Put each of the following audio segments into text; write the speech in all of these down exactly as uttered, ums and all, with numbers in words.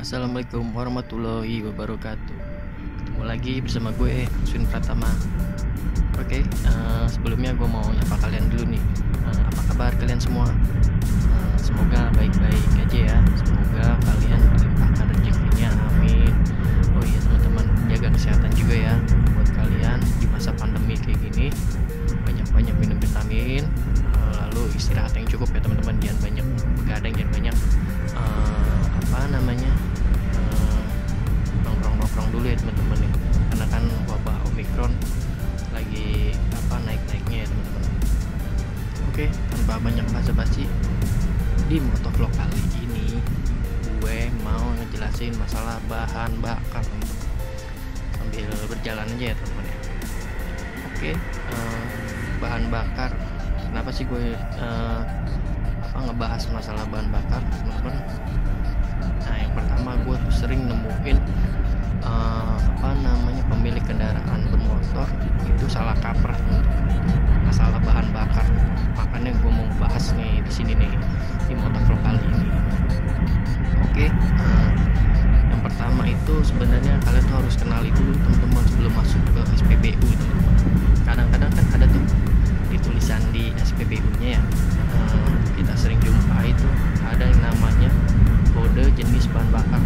Assalamualaikum warahmatullahi wabarakatuh. Ketemu lagi bersama gue, Swin Pratama. Oke, uh, sebelumnya gue mau nyapa kalian dulu nih. Uh, apa kabar kalian semua? Uh, semoga baik-baik aja ya. Semoga kalian dilimpahkan rezekinya, amin. Oh iya teman-teman, jaga kesehatan juga ya buat kalian di masa pandemi kayak gini. Banyak-banyak minum vitamin, uh, lalu istirahat yang cukup ya teman-teman. Jangan banyak begadang, jangan banyak uh, apa namanya uh, nongkrong-nongkrong dulu ya teman-teman ya. Karena kan wabah Omicron lagi apa naik-naiknya ya teman-teman. Oke, tanpa banyak basa-basi, di motovlog kali ini gue mau ngejelasin masalah bahan bakar teman-teman. Sambil berjalan aja ya teman-teman ya. Oke, uh, bahan bakar. Kenapa sih gue uh, apa ngebahas masalah bahan bakar teman-teman? Nah, yang pertama gue tuh sering nemuin uh, apa namanya pemilik kendaraan bermotor itu salah kaprah masalah bahan bakar. Makanya gue mau bahas nih di sini nih di motovlog kali ini. Oke, uh, yang pertama itu sebenarnya kalian tuh harus kenali dulu teman-teman sebelum masuk ke S P B U teman-teman. Kadang-kadang kan ada tuh di tulisan di S P B U-nya ya, uh, kita sering jumpa itu ada yang namanya kode jenis bahan bakar.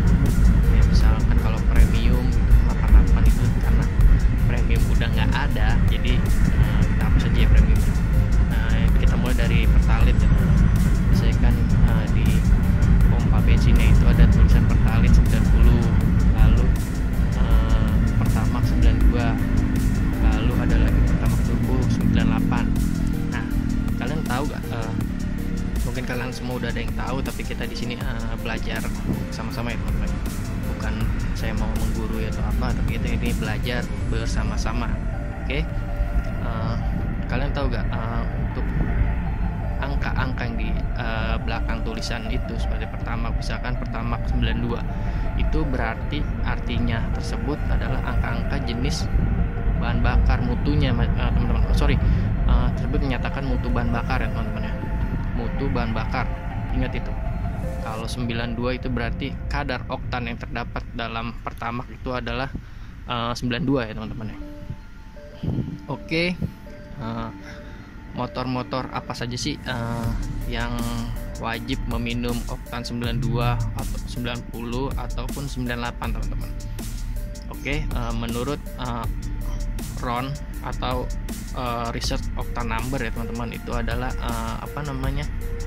Ya misalkan kalau premium delapan puluh delapan itu karena premium udah nggak ada, jadi uh, kita hapus saja ya premium. Nah, kita mulai dari Pertalite ya. Biasanya kan uh, di pompa bensinnya itu ada tulisan Pertalite sembilan puluh, lalu uh, Pertamax sembilan puluh dua, lalu ada lagi Pertamax Turbo sembilan puluh delapan. Nah, kalian tahu gak? Uh, mungkin kalian semua udah ada yang tahu, tapi kita di sini uh, belajar sama-sama ya teman-teman. Bukan saya mau menggurui atau apa, tapi kita ini belajar bersama-sama. Oke, okay? uh, kalian tahu gak uh, untuk angka-angka yang di uh, belakang tulisan itu seperti pertama, misalkan Pertamax sembilan puluh dua, itu berarti artinya tersebut adalah angka-angka jenis bahan bakar mutunya uh, teman-teman. Oh, sorry, uh, tersebut menyatakan mutu bahan bakar ya teman-teman ya. Mutu bahan bakar, ingat itu. Kalau sembilan puluh dua itu berarti kadar oktan yang terdapat dalam Pertamax itu adalah uh, sembilan puluh dua ya teman-teman ya. Oke, uh, motor-motor apa saja sih uh, yang wajib meminum oktan sembilan puluh dua atau sembilan puluh ataupun sembilan puluh delapan teman-teman? Oke, uh, menurut uh, R O N atau uh, Research Octane Number ya teman-teman, itu adalah uh, apa namanya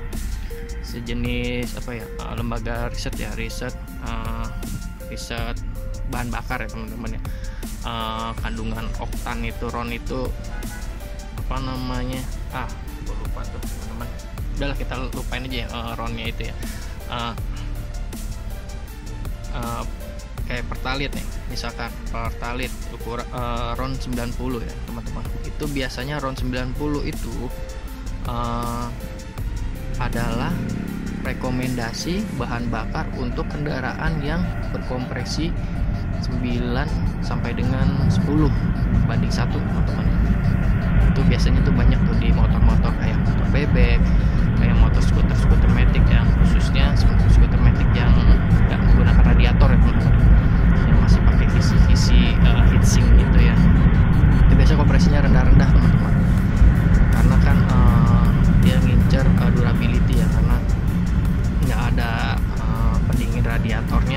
sejenis apa ya uh, lembaga riset ya riset uh, riset bahan bakar ya teman-teman ya. Uh, kandungan oktan itu R O N itu apa namanya ah gue lupa tuh teman-teman. Udahlah kita lupain aja ya uh, R O N-nya itu ya. Uh, uh, kayak Pertalite nih, misalkan Pertalite ukur uh, R O N sembilan puluh ya teman-teman. Itu biasanya R O N sembilan puluh itu uh, adalah rekomendasi bahan bakar untuk kendaraan yang berkompresi sembilan sampai dengan sepuluh banding satu teman-teman. Itu biasanya tuh banyak tuh di motor-motor kayak motor bebek, kayak motor skuter-skuter matic yang khususnya skuter matic yang nggak menggunakan radiator ya teman-teman, yang masih pakai isi-isi uh, heatsink gitu ya. Itu biasanya kompresinya rendah-rendah teman-teman, karena kan uh, dia ngincer uh, durability ya, karena nggak ada uh, pendingin radiatornya,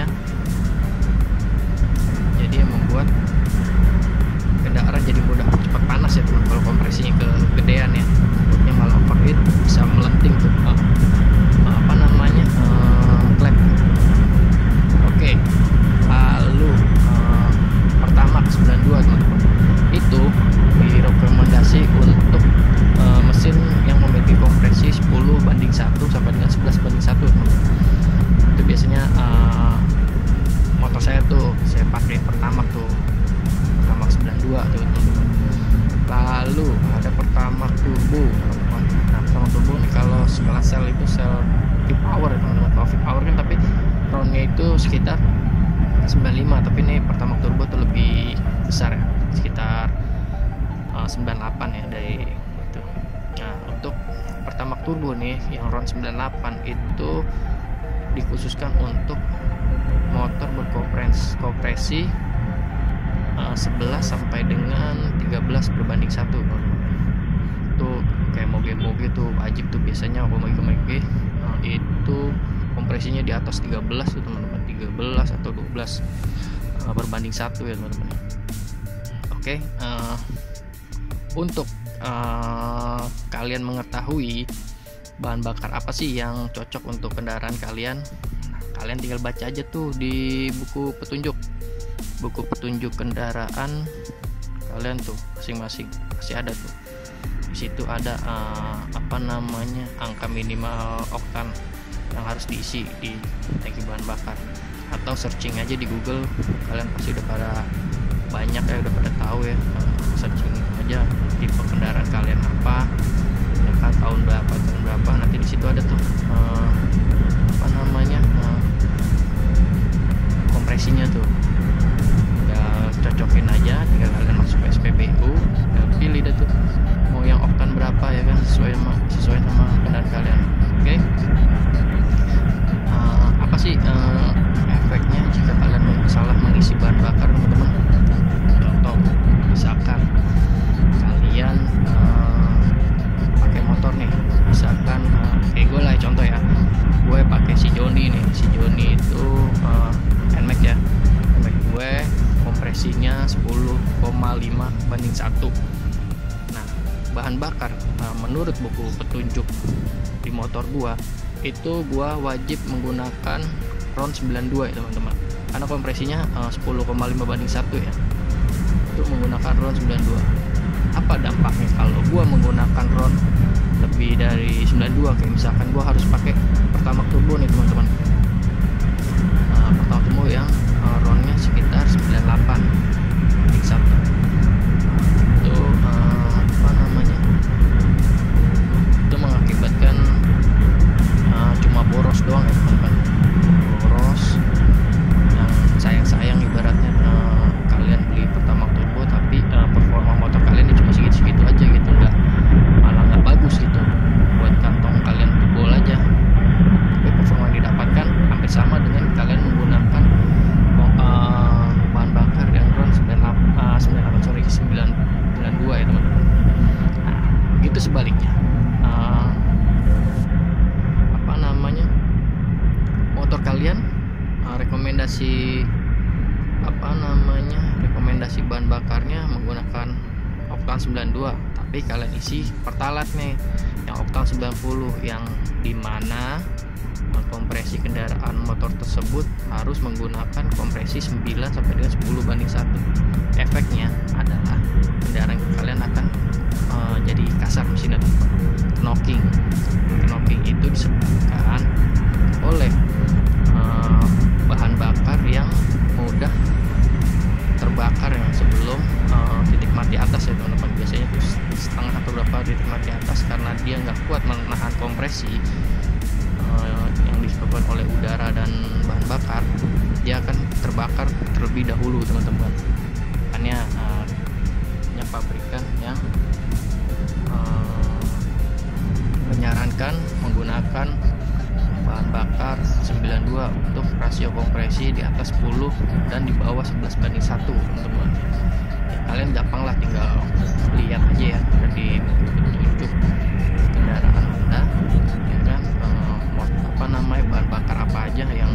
jadi yang membuat kendaraan jadi mudah cepat panas ya teman. Kalau kompresinya kegedean ya, takutnya malah overheat, bisa melenting tuh uh, uh, apa namanya uh, klep. Oke, lalu uh, Pertamax sembilan puluh dua teman-teman, itu direkomendasi untuk uh, mesin yang memiliki kompresi sepuluh banding satu sampai dengan sebelas banding satu teman-teman. Itu biasanya uh, motor saya tuh saya pakai Pertamax tuh, Pertamax sembilan puluh dua tuh teman-teman. Lalu ada Pertamax Turbo teman-teman. Nah, Pertamax Turbo nih kalau skala sel itu sel V-Power ya teman-teman. Kalau V-Power kan tapi R O N-nya itu sekitar sembilan puluh lima, tapi nih Pertamax Turbo tuh lebih besar ya, sekitar uh, sembilan puluh delapan ya dari itu. Nah, untuk Pertamax Turbo nih yang R O N sembilan puluh delapan itu dikhususkan untuk motor berkompresi kompresi uh, sebelas sampai dengan tiga belas berbanding satu. Tuh kayak moge-moge tuh wajib tuh biasanya kalau moge-moge uh, itu kompresinya di atas tiga belas tuh teman-teman, tiga belas atau dua belas uh, berbanding satu ya teman-teman. Oke, okay, uh, untuk uh, kalian mengetahui bahan bakar apa sih yang cocok untuk kendaraan kalian, nah, kalian tinggal baca aja tuh di buku petunjuk buku petunjuk kendaraan kalian tuh masing-masing masih ada tuh. Di situ ada uh, apa namanya angka minimal oktan yang harus diisi di tangki bahan bakar, atau searching aja di Google, kalian pasti udah pada banyak ya, udah pada tahu ya. Uh, searching aja tipe kendaraan kalian apa, ya kan, tahun berapa tahun berapa, nanti di situ ada tuh uh, apa namanya uh, kompresinya tuh. Ya cocokin aja, tinggal kalian masuk ke S P B U, ya, pilih dah tuh mau yang oktan berapa ya kan, sesuai sama sesuai sama kendaraan kalian. Oke, okay? uh, apa sih uh, efeknya jika kalian salah mengisi bahan bakar teman-teman? Contoh, misalkan kalian uh, pakai motor nih, misalkan uh, kayak gue lah contoh ya, gue pakai si Joni nih, si Joni itu uh, N Max ya, N Max gue kompresinya sepuluh koma lima banding satu. Nah, bahan bakar uh, menurut buku petunjuk di motor gua itu gua wajib menggunakan RON sembilan puluh dua ya teman-teman, karena kompresinya uh, sepuluh koma lima banding satu ya, itu menggunakan RON sembilan puluh dua. Apa dampaknya kalau gua menggunakan RON lebih dari sembilan puluh dua, kayak misalkan gua harus pakai Pertamax turbo nih teman-teman, uh, Pertamax turbo yang uh, RON-nya sekitar sembilan puluh delapan banding satu. Itu uh, apa namanya, itu mengakibatkan uh, cuma boros doang ya teman-teman, boros yang sayang-sayang ibaratnya. Uh, kalian beli Pertamax turbo tapi uh, performa motor kalian cuma segitu-segitu aja gitu, enggak, malah nggak bagus gitu, buat kantong kalian jebol aja, tapi performa yang didapatkan hampir sama dengan kalian menggunakan uh, bahan bakar yang RON sembilan puluh delapan, uh, sembilan puluh delapan sorry sembilan puluh dua ya teman-teman. Nah, begitu sebaliknya, uh, apa namanya, motor kalian uh, rekomendasi apa namanya rekomendasi bahan bakarnya menggunakan oktan sembilan puluh dua, tapi kalian isi Pertalite nih yang oktan sembilan puluh, yang dimana kompresi kendaraan motor tersebut harus menggunakan kompresi sembilan sampai dengan sepuluh banding satu. Efeknya adalah kendaraan kalian akan uh, jadi kasar mesinnya, knocking. Knocking itu disebabkan oleh uh, bahan bakar yang mudah terbakar yang sebelum uh, titik mati atas ya teman-teman. Biasanya itu setengah atau berapa titik mati atas, karena dia nggak kuat menahan kompresi uh, yang disebabkan oleh udara dan bahan bakar, dia akan terbakar terlebih dahulu teman-teman. Makanya uh, banyak pabrikan yang uh, menyarankan menggunakan bahan bakar sembilan puluh dua untuk rasio kompresi di atas sepuluh dan di bawah sebelas banding satu teman-teman. Ya, kalian gampang lah tinggal lihat aja ya di petunjuk kendaraan Anda ya kan, uh, apa namanya bahan bakar apa aja yang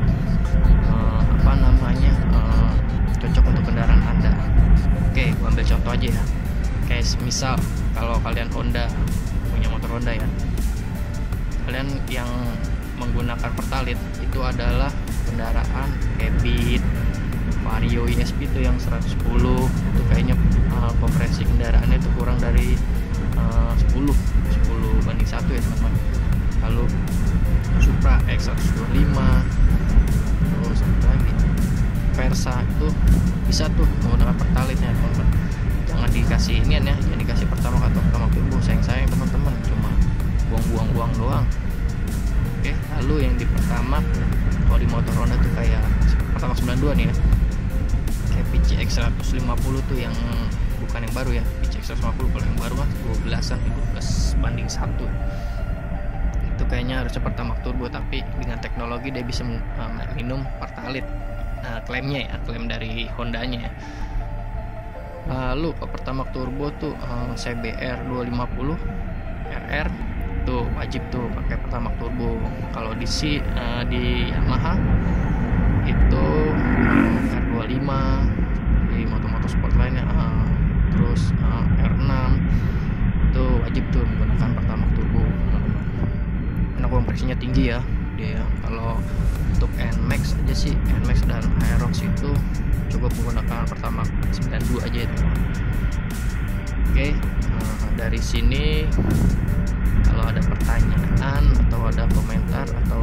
uh, apa namanya uh, cocok untuk kendaraan Anda. Oke, gua ambil contoh aja ya, kayak misal kalau kalian Honda, punya motor Honda ya, kalian yang menggunakan Pertalite itu adalah kendaraan kayak Beat, Vario I S P itu yang seratus sepuluh, itu kayaknya uh, kompresi kendaraannya itu kurang dari uh, sepuluh banding satu ya teman-teman. Lalu Supra X seratus dua puluh lima, terus apa lagi, Versa itu bisa tuh menggunakan Pertalite nya teman-teman. Jangan dikasih inian ya, jangan dikasih Pertamax atau Pertamax turbo, sayang-sayang teman-teman, cuma buang-buang uang doang. Oke, lalu yang di Pertamax, kalau di motor Honda tuh kayak Pertamax sembilan puluh dua nih ya, kayak P C X seratus lima puluh tuh yang bukan yang baru ya, P C X seratus lima puluh. Kalau yang baru kan dua belasan, dua belas banding satu. Itu kayaknya harusnya Pertamax Turbo, tapi dengan teknologi dia bisa uh, minum Pertalite, uh, klaimnya ya, klaim dari Hondanya ya. Lalu kalau Pertamax Turbo tuh uh, C B R dua lima nol R R tuh wajib tuh pakai Pertamax Turbo. Kalau di si uh, di Yamaha itu uh, R dua lima, di motor-motor sport lainnya uh, terus uh, R enam itu wajib tuh menggunakan Pertamax Turbo teman-teman, karena kompresinya tinggi ya dia ya. Kalau untuk N Max aja sih, N Max dan Aerox itu cukup menggunakan Pertamax sembilan puluh dua aja ya teman-teman. Oke, nah, dari sini kalau ada pertanyaan atau ada komentar atau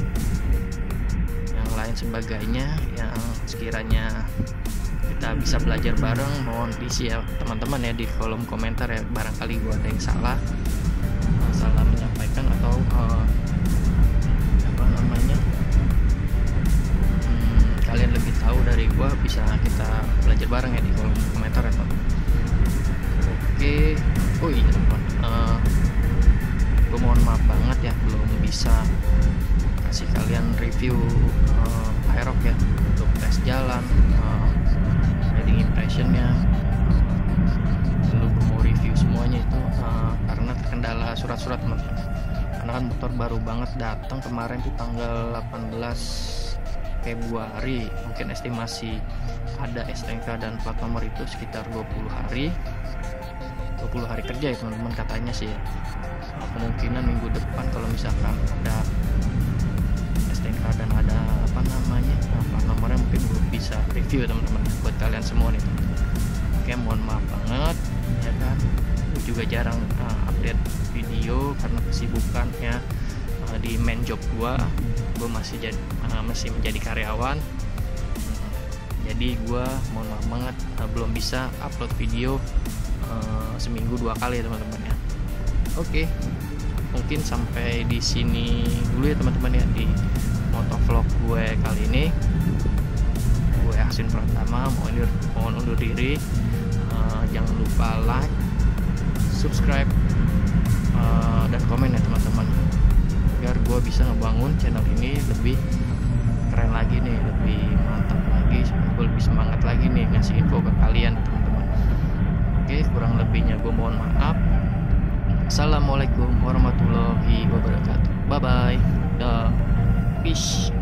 yang lain sebagainya yang sekiranya kita bisa belajar bareng, mohon diisi ya teman-teman ya di kolom komentar ya. Barangkali gua ada yang salah salah menyampaikan atau uh, apa namanya hmm, kalian lebih tahu dari gua, bisa kita belajar bareng ya di kolom komentar ya teman. Oke, oh iya teman, uh, gua mohon maaf banget ya belum bisa kasih kalian review uh, Aerox ya untuk tes jalan, uh, riding impressionnya. Lalu gue mau review semuanya itu uh, karena terkendala surat-surat teman-teman, karena kan motor baru banget datang kemarin tuh tanggal delapan belas Februari. Mungkin estimasi ada S T N K dan plat nomor itu sekitar dua puluh hari dua puluh hari kerja ya teman-teman katanya sih ya. Uh, kemungkinan minggu depan kalau misalkan ada S T N K dan ada apa namanya nah, plat nomornya, mungkin gue bisa review teman-teman buat kalian semua nih teman-teman. Oke, mohon maaf banget ya kan, gue juga jarang uh, update video karena kesibukan ya uh, di main job gue gue masih jadi uh, masih menjadi karyawan. uh, jadi gue mohon maaf banget uh, belum bisa upload video uh, seminggu dua kali ya teman-teman ya. Oke, mungkin sampai di sini dulu ya teman-teman ya di motovlog gue kali ini. Gue Aksin Pratama mohon undur, mohon undur diri. Uh, jangan lupa like, subscribe, uh, dan komen ya teman-teman, biar gue bisa ngebangun channel ini lebih keren lagi nih, lebih mantap lagi, supaya gue lebih semangat lagi nih ngasih info ke kalian teman-teman. Oke, kurang lebihnya gue mohon maaf. Assalamualaikum warahmatullahi wabarakatuh. Bye bye. Dah. Peace.